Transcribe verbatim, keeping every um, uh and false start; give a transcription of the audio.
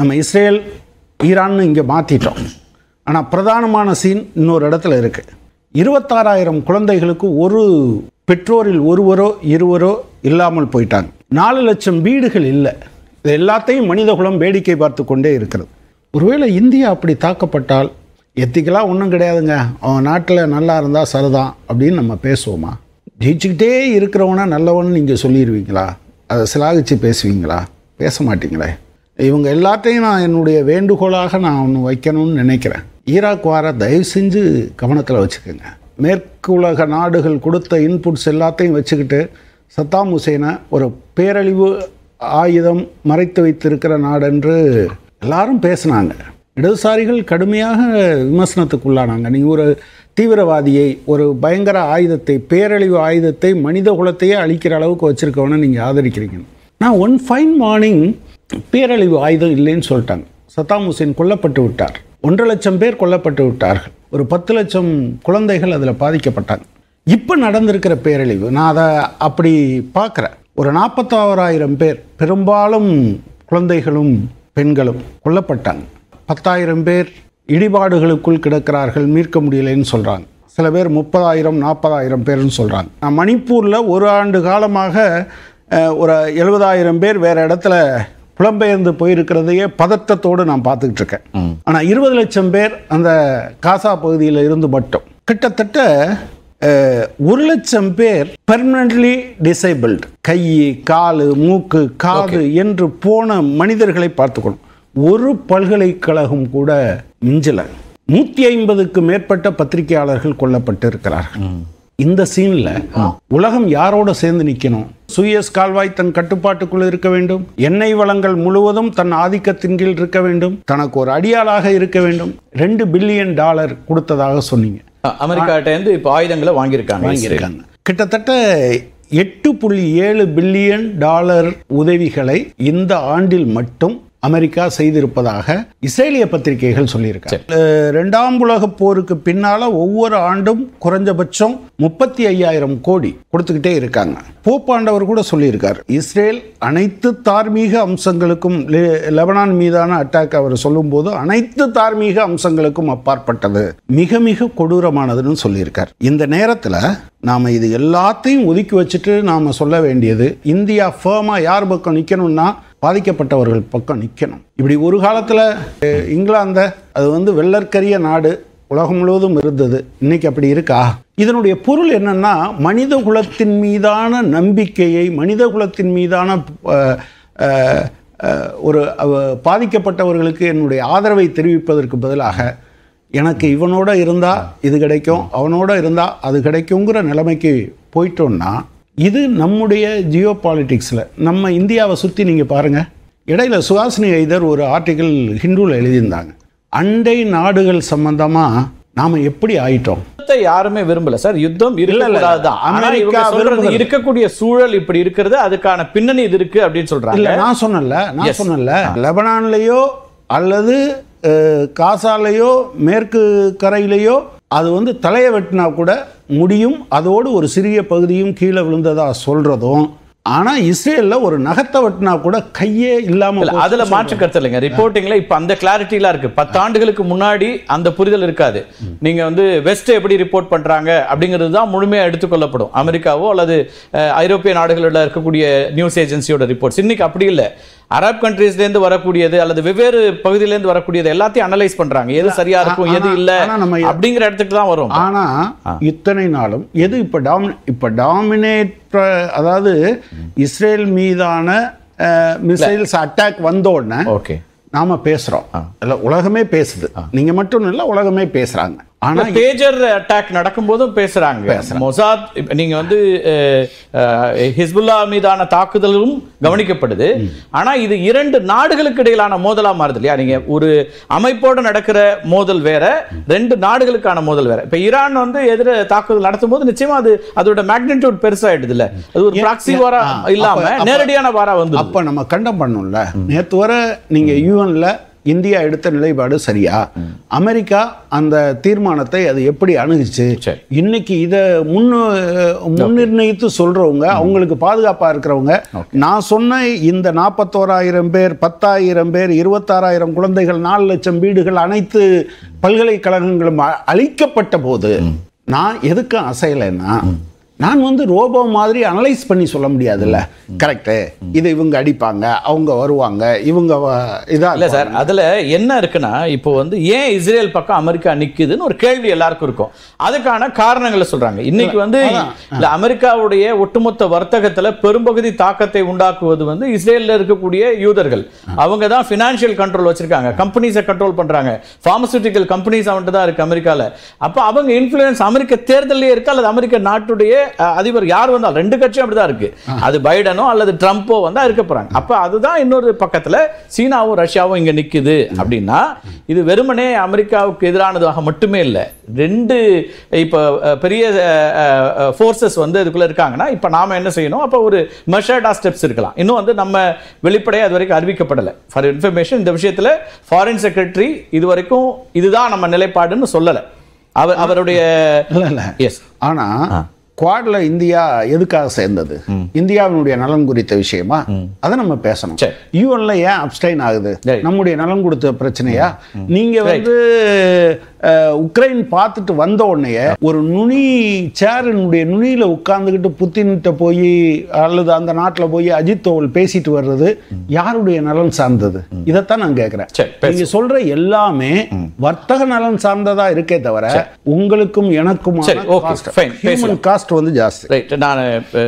நம்ம இஸ்ரேல் ஈரான்னு இங்கே மாற்றிட்டோம். ஆனால் பிரதானமான சீன் இன்னொரு இடத்துல இருக்குது. இருபத்தாறாயிரம் குழந்தைகளுக்கு ஒரு பெற்றோரில் ஒருவரோ இருவரோ இல்லாமல் போயிட்டாங்க. நாலு லட்சம் வீடுகள் இல்லை. இது எல்லாத்தையும் மனிதகுலம் வேடிக்கை பார்த்து கொண்டே இருக்கிறது. ஒருவேளை இந்தியா அப்படி தாக்கப்பட்டால் எத்திக்கெல்லாம் ஒன்றும் கிடையாதுங்க, அவன் நாட்டில் நல்லா இருந்தால் சரிதான் அப்படின்னு நம்ம பேசுவோமா? ஜெயிச்சுக்கிட்டே இருக்கிறவனா நல்லவன்னு நீங்கள் சொல்லிடுவீங்களா? அதை சிலாகிச்சு பேசுவீங்களா? பேச மாட்டீங்களே. இவங்க எல்லாத்தையும் நான் என்னுடைய வேண்டுகோளாக நான் ஒன்று வைக்கணும்னு நினைக்கிறேன். ஈராக் வார தயவு செஞ்சு கவனத்தில் வச்சுக்கோங்க. மேற்கு உலக நாடுகள் கொடுத்த இன்புட்ஸ் எல்லாத்தையும் வச்சுக்கிட்டு சத்தாம் ஹுசேனை ஒரு பேரழிவு ஆயுதம் மறைத்து வைத்திருக்கிற நாடென்று எல்லாரும் பேசினாங்க. இடதுசாரிகள் கடுமையாக விமர்சனத்துக்குள்ளானாங்க. நீங்கள் ஒரு தீவிரவாதியை, ஒரு பயங்கர ஆயுதத்தை, பேரழிவு ஆயுதத்தை, மனித குலத்தையே அழிக்கிற அளவுக்கு வச்சுருக்கவனை நீங்கள் ஆதரிக்கிறீங்க. நான் ஒன் ஃபைன் மார்னிங் பேரழிவு ஆயுதம் இல்லைன்னு சொல்லிட்டாங்க. சத்தாம் ஹுசேன் கொல்லப்பட்டு விட்டார். ஒன்றரை லட்சம் பேர் கொல்லப்பட்டு விட்டார்கள். ஒரு பத்து லட்சம் குழந்தைகள் அதில் பாதிக்கப்பட்டாங்க. இப்போ நடந்திருக்கிற பேரழிவு நான் அதை அப்படி பார்க்குறேன். ஒரு நாற்பத்தாறாயிரம் பேர், பெரும்பாலும் குழந்தைகளும் பெண்களும் கொல்லப்பட்டாங்க. பத்தாயிரம் பேர் இடிபாடுகளுக்குள் கிடக்கிறார்கள், மீட்க முடியலைன்னு சொல்கிறாங்க. சில பேர் முப்பதாயிரம் நாற்பதாயிரம் பேர்னு சொல்கிறாங்க. நான் மணிப்பூரில் ஒரு ஆண்டு காலமாக ஒரு எழுபதாயிரம் பேர் வேறு இடத்துல புலம்பெயர்ந்து போயிருக்கிறதையே பதட்டத்தோடு நான் பார்த்துக்கிட்டு இருக்கேன். ஆனால் இருபது லட்சம் பேர் அந்த காசா பகுதியில் இருந்து மட்டும் கிட்டத்தட்ட ஒரு லட்சம் பேர் பெர்மனன்ட்லி டிசேபிள்டு, கை காலு மூக்கு காது என்று போன மனிதர்களை பார்த்துக்கணும். ஒரு பல்கலைக்கழகம் கூட மிஞ்சல. நூற்றி ஐம்பதுக்கு மேற்பட்ட பத்திரிகையாளர்கள் கொல்லப்பட்டு இருக்கிறார்கள். இந்த சீன்ல உலகம் யாரோட சேர்ந்து நிற்கணும்? சூயஸ் கால்வாய் தன் கட்டுப்பாட்டுக்குள் இருக்க வேண்டும். எண்ணெய் வளங்கள் முழுவதும் தன் ஆதிக்கத்தின் கீழ் இருக்க வேண்டும். தனக்கு ஒரு அடியாளாக இருக்க வேண்டும். ரெண்டு பில்லியன் டாலர் கொடுத்ததாக சொன்னீங்க. அமெரிக்காட்ட இப்போ ஆயுதங்களை வாங்கியிருக்காங்க வாங்கியிருக்காங்க கிட்டத்தட்ட எட்டு புள்ளி ஏழு பில்லியன் டாலர் உதவிகளை இந்த ஆண்டில் மட்டும் அமெரிக்கா செய்திருப்பதாக இஸ்ரேலிய பத்திரிகைகள் சொல்லியிருக்காங்க. இரண்டாம் உலக போருக்கு பின்னால ஒவ்வொரு ஆண்டும் குறைஞ்சபட்சம் முப்பத்தி ஐயாயிரம் கோடி கொடுத்துக்கிட்டே இருக்காங்க. போப்பாண்டவர் கூட சொல்லியிருக்கார், இஸ்ரேல் அனைத்து தார்மீக அம்சங்களுக்கும், லெபனான் மீதான அட்டாக் அவர் சொல்லும் போது அனைத்து தார்மீக அம்சங்களுக்கும் அப்பாற்பட்டது, மிக மிக கொடூரமானதுன்னு சொல்லியிருக்கார். இந்த நேரத்தில் நாம் இது எல்லாத்தையும் ஒதுக்கி வச்சுட்டு நாம் சொல்ல வேண்டியது, இந்தியா ஃபேமா யார் பக்கம் நிற்கணும்னா பாதிக்கப்பட்டவர்கள் பக்கம் நிற்கணும். இப்படி ஒரு காலத்தில் இங்கிலாந்த அது வந்து வெள்ளற்கரிய நாடு உலகம் முழுவதும் இருந்தது. இன்னைக்கு அப்படி இருக்கா? இதனுடைய பொருள் என்னன்னா, மனித குலத்தின் மீதான நம்பிக்கையை, மனித குலத்தின் மீதான ஒரு பாதிக்கப்பட்டவர்களுக்கு என்னுடைய ஆதரவை தெரிவிப்பதற்கு பதிலாக எனக்கு இவனோட இருந்தால் இது கிடைக்கும், அவனோட இருந்தால் அது கிடைக்குங்கிற நிலைமைக்கு போயிட்டோம்னா, இது நம்முடைய ஜியோ பாலிட்டிக்ஸில் நம்ம இந்தியாவை சுற்றி நீங்கள் பாருங்கள். இடையில சுஹாசினி ஐதர் ஒரு ஆர்டிக்கிள் ஹிந்துவில் எழுதியிருந்தாங்க. அண்டை நாடுகள் சம்பந்தமாக நாம் எப்படி ஆயிட்டோம்? யாருமே விரும்பல சார், யுத்தம் அமெரிக்கா இருக்கக்கூடிய சூழல் இப்படி இருக்கிறது, அதுக்கான பின்னணி இது இருக்கு அப்படின்னு சொல்றாங்க. இல்ல நான் சொன்னல நான் சொன்னல லெபனான்லயோ அல்லது காசாலையோ மேற்கு கரையிலையோ அது வந்து தலையை வெட்டினா கூட முடியும், அதோடு ஒரு சிறிய பகுதியும் கீழே விழுந்ததா சொல்றதும். ஆனா இஸ்ரேல்ல ஒரு நகத்தை வெட்டினா கூட கையே இல்லாம, அதுல மாற்று கருத்து இல்லைங்க. ரிப்போர்ட்டிங்ல இப்ப அந்த கிளாரிட்டி எல்லாம் இருக்கு. பத்து ஆண்டுகளுக்கு முன்னாடி அந்த புரிதல் இருக்காது. நீங்க வந்து வெஸ்ட் எப்படி ரிப்போர்ட் பண்றாங்க அப்படிங்கிறது தான் முழுமையா எடுத்துக்கொள்ளப்படும். அமெரிக்காவோ அல்லது ஐரோப்பிய நாடுகளில் இருக்கக்கூடிய நியூஸ் ஏஜென்சியோட ரிப்போர்ட்ஸ். இன்னைக்கு அப்படி இல்லை. அரப் கண்ட்ரீஸ்ல இருந்து வரக்கூடியது அல்லது வெவ்வேறு பகுதியில இருந்து வரக்கூடியது எல்லாத்தையும் அனலைஸ் பண்றாங்க. எது சரியா இருக்கும், எது இல்ல அப்படிங்கிற இடத்துக்கு தான் வரும். ஆனா இத்தனை நாளும் எது இப்ப டாமி இப்ப டாமினேட், அதாவது இஸ்ரேல் மீதான மிசைல்ஸ் அட்டாக் வந்த உடனே ஓகே நாம பேசுறோம், இல்ல உலகமே பேசுது. நீங்க மட்டும் இல்ல, உலகமே பேசுறாங்க. ஆனா பேஜர் அட்டாக் நடக்கும்போதும் பேசுறாங்க. மொசாத் நீங்க வந்து ஹிஸ்புல்லா மீதான தாக்குதலும் கவனிக்கப்படுது. ஆனா இது இரண்டு நாடுகளுக்கு இடையிலான மோதலா மாறுது இல்லையா? நீங்க ஒரு அமைப்போடு நடக்கிற மோதல் வேற, ரெண்டு நாடுகளுக்கான மோதல் வேற. இப்ப ஈரான் வந்து எதிர தாக்குதல் நடத்தும் போது நிச்சயமா அது அதோட மேக்னிடியூட் பெருசாயிடுது இல்ல? அது ஒரு ப்ராக்ஸி வாரா இல்லாம நேரடியான வாரா வந்து அப்ப நம்ம கண்டம் பண்ணோம்ல. நேத்து வர நீங்க யூஎன்ல இந்தியா எடுத்த நிலைப்பாடு சரியா, அமெரிக்கா அந்த தீர்மானத்தை அது எப்படி அணுகுச்சு, இன்னைக்கு இதை முன்னு முன்னிர்ணயித்து சொல்றவங்க, அவங்களுக்கு பாதுகாப்பா இருக்கிறவங்க, நான் சொன்ன இந்த நாற்பத்தோராயிரம் பேர், பத்தாயிரம் பேர், இருபத்தாறாயிரம் குழந்தைகள், நாலு லட்சம் வீடுகள், அனைத்து பல்கலைக்கழகங்களும் அழிக்கப்பட்ட போது நான் எதுக்கு அசையலைன்னா, நான் வந்து ரோபோ மாதிரி அனலைஸ் பண்ணி சொல்ல முடியாதுல்ல, கரெக்டு இது இவங்க அடிப்பாங்க, அவங்க வருவாங்க, இவங்க இதா இல்லை சார். அதில் என்ன இருக்குன்னா, இப்போ வந்து ஏன் இஸ்ரேல் பக்கம் அமெரிக்கா நிற்குதுன்னு ஒரு கேள்வி எல்லாருக்கும் இருக்கும். அதுக்கான காரணங்களை சொல்றாங்க. இன்னைக்கு வந்து இல்லை, அமெரிக்காவுடைய ஒட்டுமொத்த வர்த்தகத்தில் பெரும்பகுதி தாக்கத்தை உண்டாக்குவது வந்து இஸ்ரேலில் இருக்கக்கூடிய யூதர்கள். அவங்க தான் ஃபினான்ஷியல் கண்ட்ரோல் வச்சிருக்காங்க, கம்பெனிஸை கண்ட்ரோல் பண்றாங்க, பார்மசூட்டிக்கல் கம்பெனிஸ் அவன்ட்டு தான் இருக்கு அமெரிக்காவில். அப்போ அவங்க இன்ஃப்ளூயன்ஸ் அமெரிக்க தேர்தலே இருக்கு, அல்லது அமெரிக்க நாட்டுடைய அதிபர் யார் வந்தால், ரெண்டு கட்சியும் அப்படிதான் இருக்கு, அது பைடனோ அல்லது ட்ரம்ப்போ வந்தா இருக்க போறாங்க. அப்ப அதுதான் இன்னொரு பக்கத்துல சீனாவும் ரஷ்யாவும் இங்க நிக்குது. அப்படின்னா இது வெறுமனே அமெரிக்காவுக்கு எதிரானதாக மட்டுமே இல்லை, ரெண்டு இப்ப பெரிய ஃபோர்ஸஸ் வந்து இதுக்குள்ள இருக்காங்கன்னா, இப்ப நாம என்ன செய்யணும், அப்ப ஒரு மெஷர்டா ஸ்டெப்ஸ் இருக்கலாம். இன்னும் வந்து நம்ம வெளிப்படையா அது வரைக்கும் அறிவிக்கப்படலை. ஃபார் இன்ஃபர்மேஷன், இந்த விஷயத்துல ஃபாரின் செக்ரட்டரி இது வரைக்கும் இதுதான் நம்ம நிலைப்பாடுன்னு சொல்லலை. அவர் அவருடைய எஸ் ஆனா குவாட்ல இந்தியா எதுக்காக சேர்ந்தது, இந்தியாவினுடைய நலன் குறித்த விஷயமா, அதை நம்ம பேசணும். யூஎன்ல ஏன் அப்ஸ்டைன் ஆகுது, நம்முடைய நலன் கொடுத்த பிரச்சனையா? நீங்க வந்து உக்ரைன் பார்த்துட்டு வந்த உடனே ஒரு நுனி சேரினுடைய நுனியில உட்கார்ந்துக்கிட்டு புத்தின்கிட்ட போய் அல்லது அந்த நாட்டில் போய் அஜித் தோவல் பேசிட்டு வர்றது யாருடைய நலன் சார்ந்தது? இதைத்தான் நான் கேட்கிறேன். நீங்க சொல்ற எல்லாமே வர்த்தக நலன் சார்ந்ததா இருக்கே தவிர உங்களுக்கும் எனக்கும் ஹியூமன் காஸ்ட் வந்து ஜாஸ்தி. நான்